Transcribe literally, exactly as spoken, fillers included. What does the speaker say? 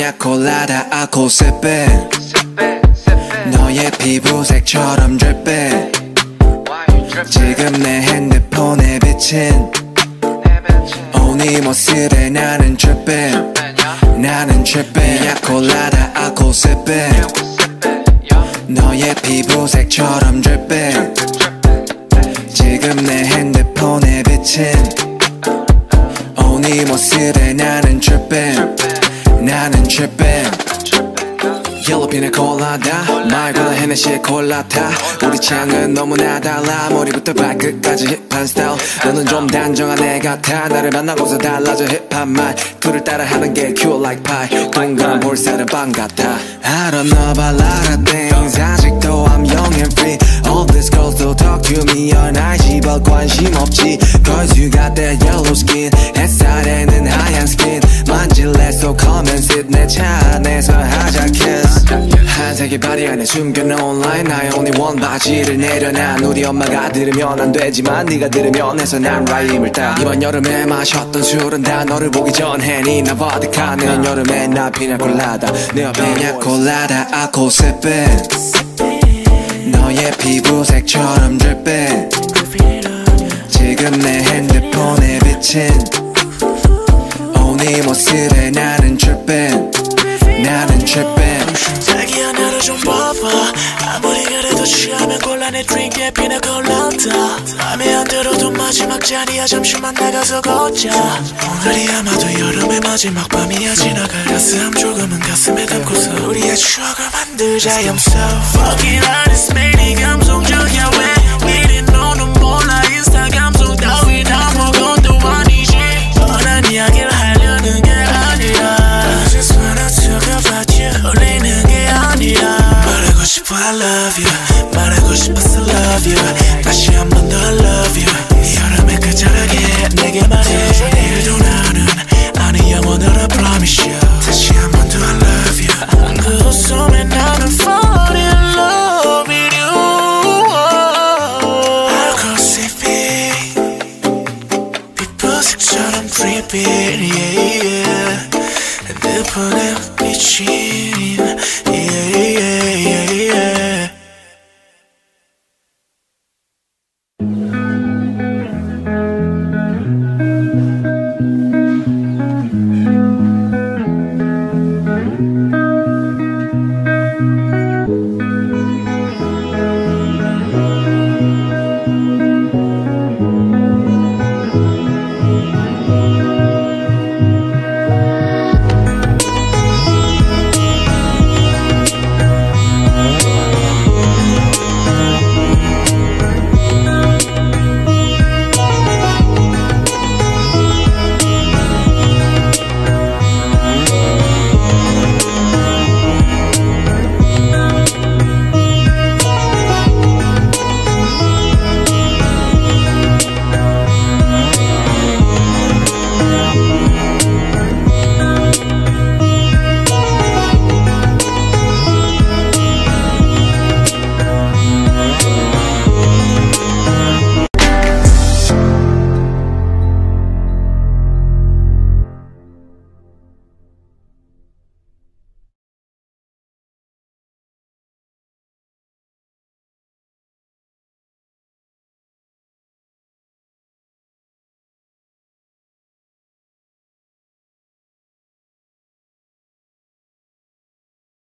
피냐콜라다 알코올 sipping 너의 피부색처럼 dripping 지금 내 핸드폰에 비친 오 네 모습에 나는 dripping 나는 tripping 피냐콜라다 알코올 sipping 너의 피부색처럼 dripping 지금 내 핸드폰에 비친 오 네 모습에 나는 tripping 나는 tripping 옐로우 피냐콜라다 말고는 헤네시의 콜라타 우리 취향은 너무나 달라 머리부터 발끝까지 힙한 스타일 너는 좀 단정한 애 같아 나를 만나고서 달라져 힙한 말 둘을 따라하는 게 cute like pie 동그란 볼살은 빵 같아 I don't know about a lot of things 아직도 I'm young and free All these girls don't talk to me on 아이지 but 관심 없지 Cause you got that yellow skin 햇살에는 하얀 skin 만질래 so come and sit 내 차 안에서 하자 kiss 한색의 바리 안에 숨겨놓은 line 나의 only one 바지를 내려놔 우리 엄마가 들으면 안 되지만 네가 들으면 해서 난 라임을 따 이번 여름에 마셨던 술은 다 너를 보기 전에 니나 버디카 내년 여름에 나 피냐콜라다 내 옆에 피냐콜라다 알코올 sipping 너의 피부색처럼 dripping 지금 내 핸드폰에 비친 오 네 모습에 나는 tripping 나는 tripping 자기야 나를 좀 봐봐 아무리 그래도 취하면 곤란해 드링크에 피냐콜라다 맘에 안 들어도 마지막 잔이야 잠시만 나가서 걷자 오늘이 아마도 여름의 마지막 밤이야 지나갈 가슴 조금은 가슴에 담고서 우리의 추억을 만들자 I'm so fucking honest 매일 감성적이야 왜 미리 너는 몰라 인스타 감성 따위 다 먹은 도 아니지 뻔한 이야기를 하려는 게 아니라 I just wanna talk about you 울리는 게 아니라 말하고 싶어 I love you 말하고 싶어서 love you